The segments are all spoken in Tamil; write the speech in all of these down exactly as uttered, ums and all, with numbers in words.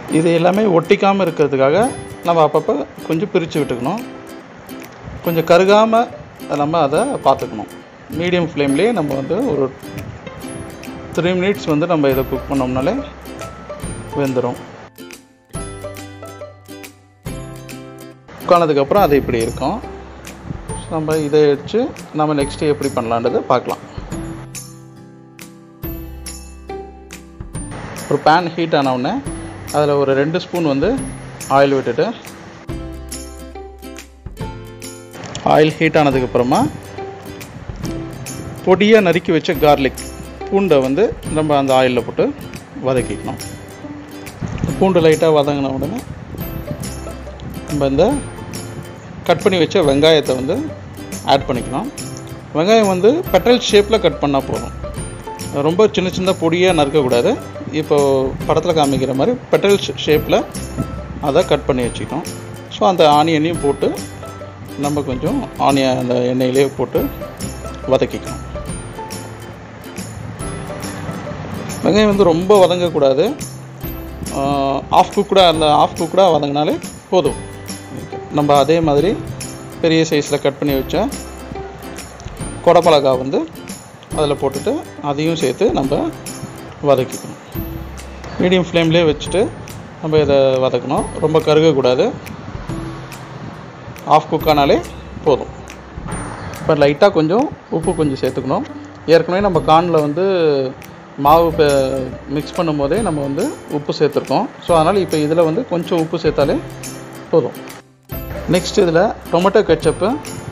இது எல்லாமே ஒட்டிக்காமல் இருக்கிறதுக்காக நம்ம அப்பப்போ கொஞ்சம் பிரித்து விட்டுக்கணும். கொஞ்சம் கருகாமல் நம்ம அதை பார்த்துக்கணும். மீடியம் ஃப்ளேம்லேயே நம்ம வந்து ஒரு த்ரீ மினிட்ஸ் வந்து நம்ம இதை குக் பண்ணோம்னாலே வெந்துடும். குக் ஆனதுக்கப்புறம் அது இப்படி இருக்கும். நம்ம இதை வச்சு நம்ம நெக்ஸ்ட்டு எப்படி பண்ணலான்றதை பார்க்கலாம். ஒரு பேன் ஹீட் ஆனவுடனே அதில் ஒரு ரெண்டு ஸ்பூன் வந்து ஆயில் விட்டுட்டு, ஆயில் ஹீட் ஆனதுக்கப்புறமா பொடியாக நறுக்கி வச்ச கார்லிக் பூண்டை வந்து நம்ம அந்த ஆயிலில் போட்டு வதக்கிக்கணும். பூண்டு லைட்டாக வதங்கின உடனே நம்ம இந்த கட் பண்ணி வச்ச வெங்காயத்தை வந்து ஆட் பண்ணிக்கலாம். வெங்காயம் வந்து பெட்டல் ஷேப்பில் கட் பண்ணால் போதும். ரொம்ப சின்ன சின்ன பொடியாக நறுக்கக்கூடாது. இப்போது படத்தில் காமிக்கிற மாதிரி பெட்டல் ஷேப்பில் அதை கட் பண்ணி வச்சுக்கணும். ஸோ அந்த ஆனியனையும் போட்டு நம்ம கொஞ்சம் ஆனியன் அந்த எண்ணெயிலே போட்டு வதக்கிக்கணும். வெங்காயம் வந்து ரொம்ப வதங்கக்கூடாது. ஆஃப் குக்குடாக அந்த ஆஃப் குக்குடாக வதங்கினாலே போதும். நம்ம அதே மாதிரி பெரிய சைஸில் கட் பண்ணி வச்ச கொடமிளகா வந்து அதில் போட்டுட்டு அதையும் சேர்த்து நம்ம வதக்கிக்கணும். மீடியம் ஃப்ளேம்லேயே வச்சுட்டு நம்ம இதை வதக்கணும். ரொம்ப கருகக்கூடாது. ஆஃப் குக்கானாலே போதும். இப்போ லைட்டாக கொஞ்சம் உப்பு கொஞ்சம் சேர்த்துக்கணும். ஏற்கனவே நம்ம கார்னில் வந்து மாவு மிக்ஸ் பண்ணும் போதே நம்ம வந்து உப்பு சேர்த்துருக்கோம். ஸோ அதனால் இப்போ இதில் வந்து கொஞ்சம் உப்பு சேர்த்தாலே போதும். நெக்ஸ்ட் இதில் டொமேட்டோ கெச்சப்பு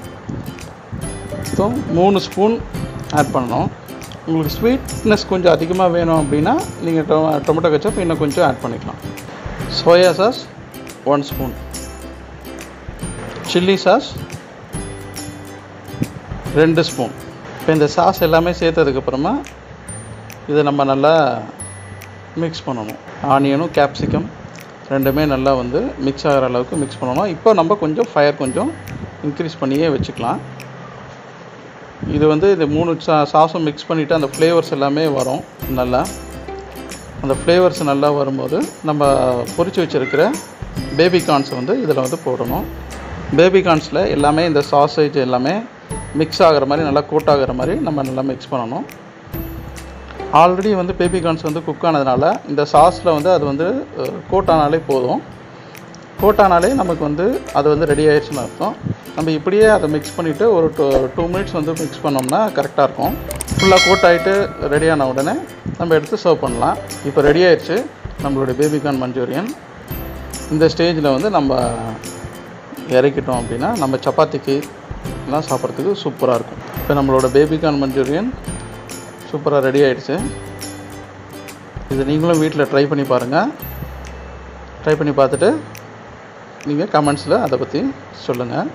மூணு ஸ்பூன் ஆட் பண்ணணும். உங்களுக்கு ஸ்வீட்னஸ் கொஞ்சம் அதிகமாக வேணும் அப்படின்னா நீங்கள் டொ டொமேட்டோ கெச்சப் இன்னும் கொஞ்சம் ஆட் பண்ணிக்கலாம். Soya sauce one spoon, chilli sauce ரெண்டு ஸ்பூன். இப்போ இந்த சாஸ் எல்லாமே சேர்த்ததுக்கப்புறமா இதை நம்ம நல்லா மிக்ஸ் பண்ணணும். ஆனியனும் கேப்சிகம் ரெண்டுமே நல்லா வந்து மிக்ஸ் ஆகிற அளவுக்கு மிக்ஸ் பண்ணணும். இப்போ நம்ம கொஞ்சம் ஃபயர் கொஞ்சம் இன்க்ரீஸ் பண்ணியே வச்சுக்கலாம். இது வந்து இந்த மூணு சா சாஸும் மிக்ஸ் பண்ணிவிட்டு அந்த ஃப்ளேவர்ஸ் எல்லாமே வரும். நல்லா அந்த ஃப்ளேவர்ஸ் நல்லா வரும்போது நம்ம பொரிச்சு வச்சுருக்கிற பேபி கார்ன்ஸ் வந்து இதில் வந்து போடணும். பேபி கார்ன்ஸில் எல்லாமே இந்த சாசேஜ் எல்லாமே மிக்ஸ் ஆகிற மாதிரி நல்லா கோட் ஆகிற மாதிரி நம்ம நல்லா மிக்ஸ் பண்ணணும். ஆல்ரெடி வந்து பேபி கார்ன்ஸ் வந்து குக் ஆனதுனால இந்த சாஸில் வந்து அது வந்து கோட் ஆனாலே போதும். கோட் ஆனாலே நமக்கு வந்து அது வந்து ரெடி ஆகிடுச்சுன்னு அர்த்தம். நம்ம இப்படியே அதை மிக்ஸ் பண்ணிவிட்டு ஒரு டூ டூ மினிட்ஸ் வந்து மிக்ஸ் பண்ணோம்னா கரெக்டாக இருக்கும். ஃபுல்லாக கோட் ஆகிட்டு ரெடியான உடனே நம்ம எடுத்து சர்வ் பண்ணலாம். இப்போ ரெடி ஆகிடுச்சு நம்மளுடைய பேபி கார்ன் மஞ்சூரியன். இந்த ஸ்டேஜில் வந்து நம்ம இறக்கிட்டோம் அப்படின்னா நம்ம சப்பாத்திக்கு எல்லாம் சாப்பிட்றதுக்கு சூப்பராக இருக்கும். இப்போ நம்மளோட பேபி கார்ன் மஞ்சூரியன் சூப்பராக ரெடி ஆகிடுச்சு. இது நீங்களும் வீட்டில் ட்ரை பண்ணி பாருங்கள். ட்ரை பண்ணி பார்த்துட்டு நீங்கள் கமெண்ட்ஸில் அதை பற்றி சொல்லுங்கள்.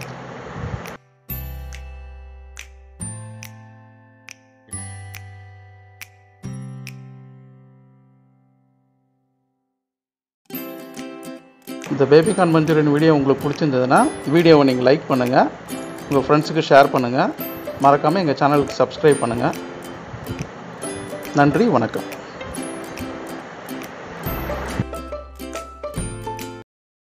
இந்த பேபி கார்ன் மஞ்சூரியன் வீடியோ உங்களுக்கு பிடிச்சிருந்ததுன்னா வீடியோவை நீங்கள் லைக் பண்ணுங்கள், உங்கள் ஃப்ரெண்ட்ஸுக்கு ஷேர் பண்ணுங்கள், மறக்காமல் எங்கள் சேனலுக்கு சப்ஸ்கிரைப் பண்ணுங்கள். நன்றி, வணக்கம்.